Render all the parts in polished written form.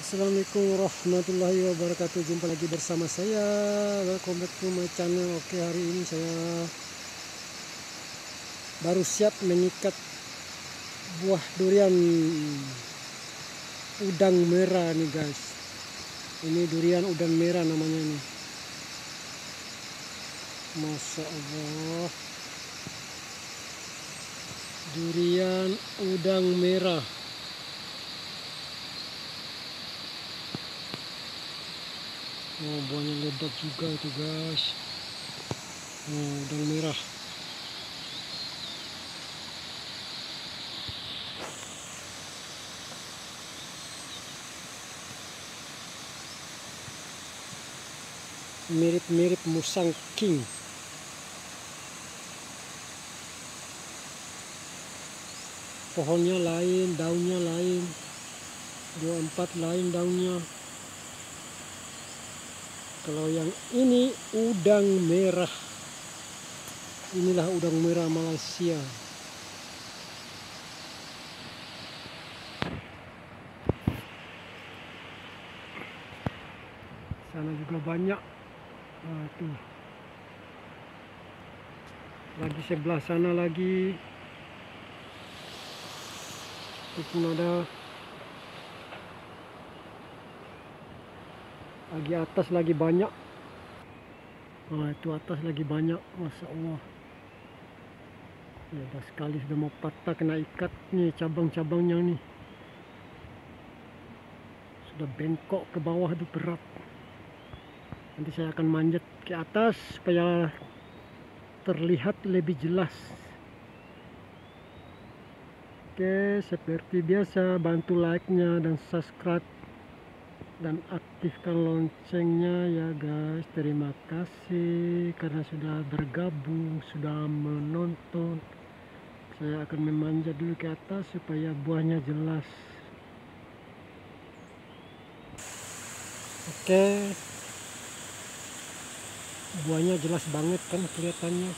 Assalamualaikum warahmatullahi wabarakatuh. Jumpa lagi bersama saya. Welcome back to my channel. Oke, hari ini saya baru siap mengikat buah durian udang merah nih guys. Ini durian udang merah namanya nih. Masya Allah, durian udang merah. Oh, buahnya lebat juga itu guys. Oh, udang merah. Mirip-mirip musang king. Pohonnya lain, daunnya lain. 24 lain daunnya. Kalau yang ini udang merah. Inilah udang merah Malaysia. Sana juga banyak. Nah, tuh. Lagi sebelah sana lagi. Itu pun ada. Lagi atas lagi banyak. Nah, itu atas lagi banyak. Masya Allah. Ya, udah sekali sudah mau patah kena ikat nih cabang-cabangnya nih. Sudah bengkok ke bawah, itu berat. Nanti saya akan manjat ke atas supaya terlihat lebih jelas. Oke, seperti biasa bantu like-nya dan subscribe dan aktifkan loncengnya ya guys. Terima kasih karena sudah bergabung, sudah menonton. Saya akan memanjat dulu ke atas supaya buahnya jelas. Oke, buahnya jelas banget kan kelihatannya.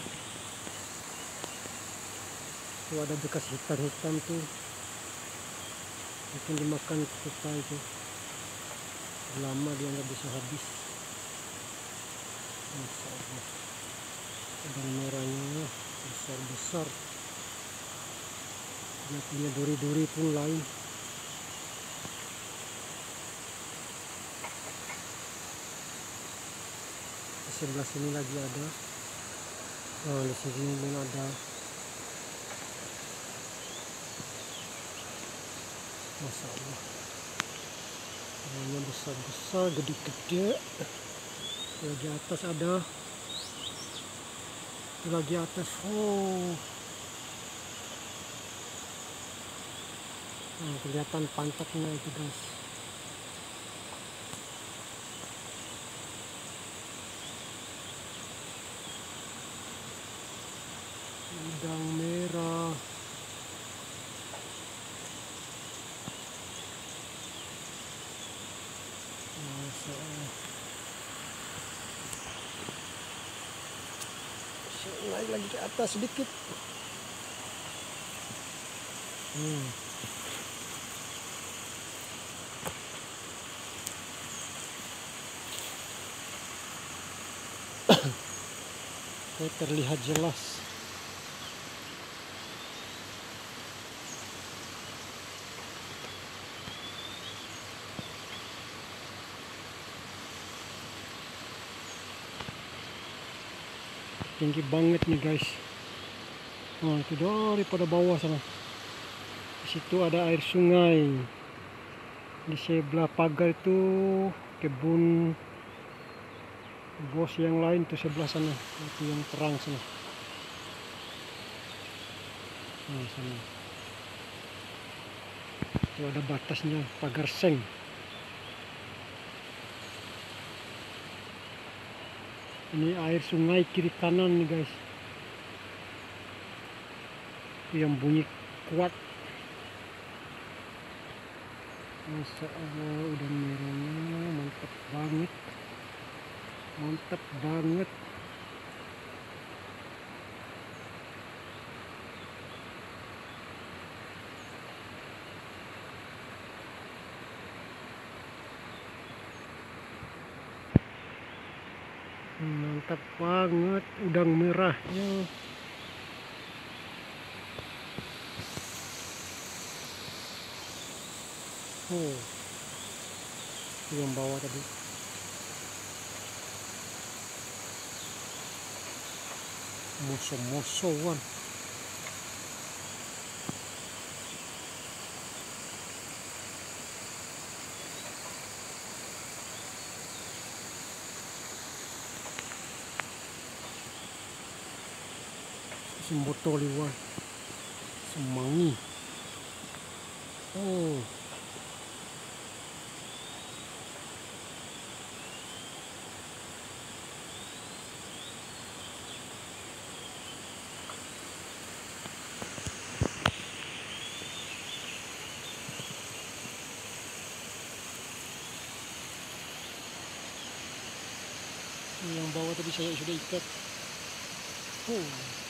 Tuh ada bekas hitam-hitam tuh, mungkin dimakan kupa itu. Lama dia nggak bisa habis. Masya Allah, udang merahnya besar-besar. Dia punya duri-duri pun lain. Di sebelah sini lagi ada. Oh, di sini pun ada. Masya Allah, warnanya besar-besar, gede-gede. Lagi atas ada. Itu lagi atas. Oh, nah, kelihatan pantatnya itu guys. Udang merah. Masya Allah. Naik lagi ke atas sedikit. Terlihat jelas. Tinggi banget nih guys. Nah, itu daripada bawah sana. Di situ ada air sungai. Di sebelah pagar itu kebun bos yang lain tuh sebelah sana. Itu yang terang sana. Nah, sana. Itu ada batasnya, pagar seng. Ini air sungai kiri kanan nih guys. Itu yang bunyi kuat. Masya Allah, udang merahnya mantap banget. Mantap banget. Mantap banget udang merahnya. Oh, itu yang bawah tadi. Musuh-musuhan. Semboto liwan, semangi. Oh, yang bawah tadi saya sudah ikat. Oh.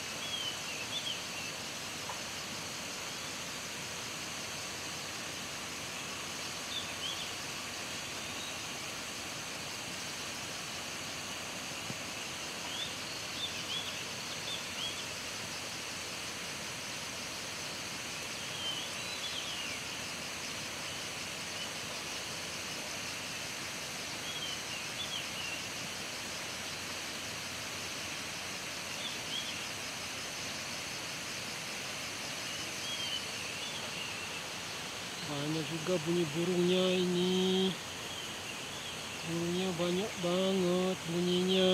Banyak juga bunyi burungnya ini. Burungnya banyak banget bunyinya.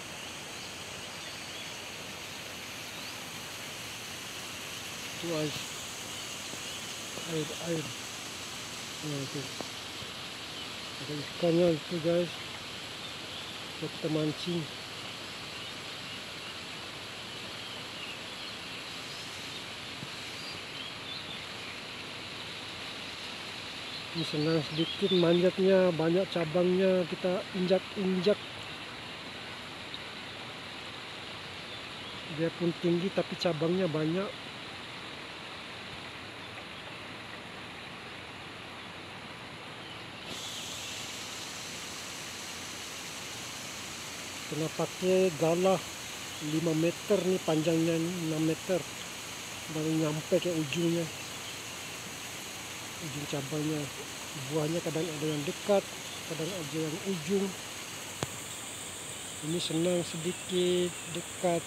Itu air. Nah, itu ada ikannya itu guys. Kita mancing. Ini senang sedikit manjatnya, banyak cabangnya, kita injak-injak. Dia pun tinggi tapi cabangnya banyak. Kena pakai galah 5 meter nih, panjangnya 6 meter. Baru nyampe ke ujungnya. Ujung cabangnya. Buahnya kadang ada yang dekat, kadang ada yang ujung. Ini senang sedikit dekat.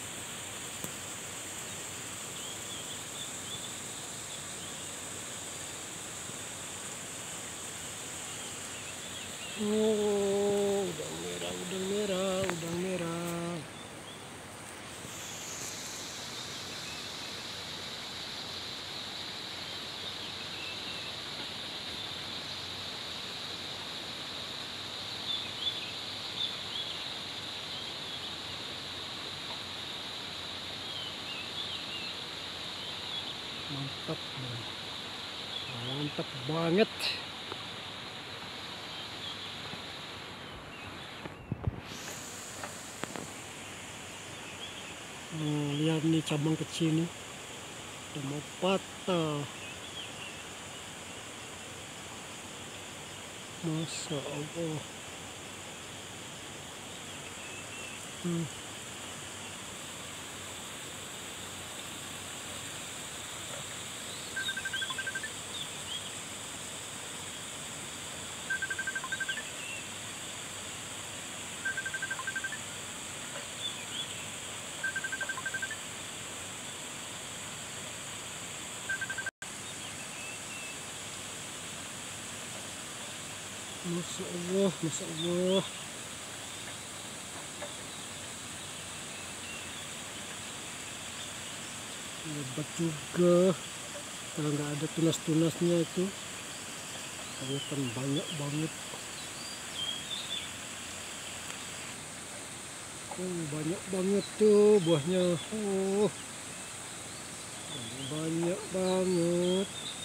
Oh, udang merah, udang merah, udang merah. Mantap banget. Lihat nih cabang kecil nih, udah mau patah. Masya Allah. Masya Allah, Masya Allah. Lebat juga. Kalau nggak ada tunas-tunasnya itu, kelihatan banyak banget. Banyak banget tuh buahnya. Banyak banget.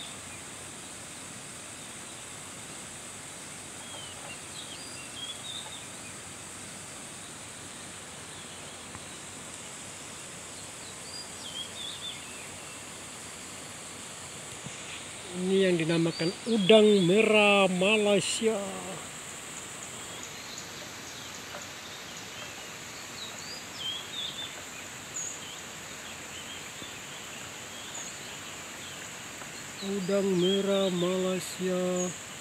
Ini yang dinamakan udang merah Malaysia. Udang merah Malaysia.